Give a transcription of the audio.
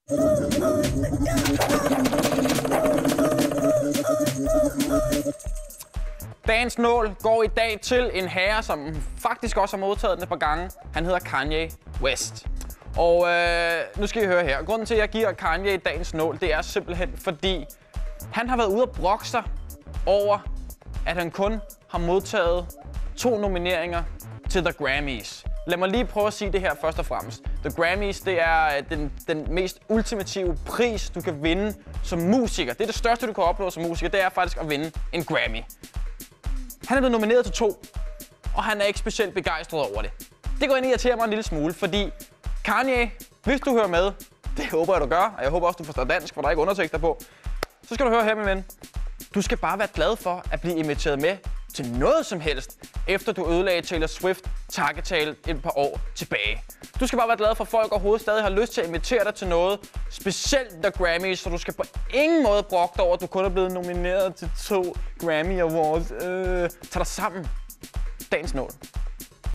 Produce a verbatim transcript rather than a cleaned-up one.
Dagens nål går i dag til en herre, som faktisk også har modtaget den et par gange. Han hedder Kanye West. Og øh, nu skal I høre her. Grunden til, at jeg giver Kanye dagens nål, det er simpelthen fordi, han har været ude at brokke sig over, at han kun har modtaget to nomineringer til The Grammys. Lad mig lige prøve at sige det her først og fremmest. The Grammys, det er den, den mest ultimative pris, du kan vinde som musiker. Det er det største, du kan opnå som musiker, det er faktisk at vinde en Grammy. Han er blevet nomineret til to, og han er ikke specielt begejstret over det. Det går ind og irriterer mig en lille smule, fordi Kanye, hvis du hører med, det håber jeg, du gør, og jeg håber også, du forstår dansk, for der er ikke undertekster på, så skal du høre her, min ven. Du skal bare være glad for at blive inviteret med til noget som helst, efter du ødelagde Taylor Swift takketale et par år tilbage. Du skal bare være glad for, at folk overhovedet stadig har lyst til at invitere dig til noget, specielt The Grammys, så du skal på ingen måde brokke dig over, at du kun er blevet nomineret til to Grammy Awards. Øh, tag dig sammen. Dagens nål.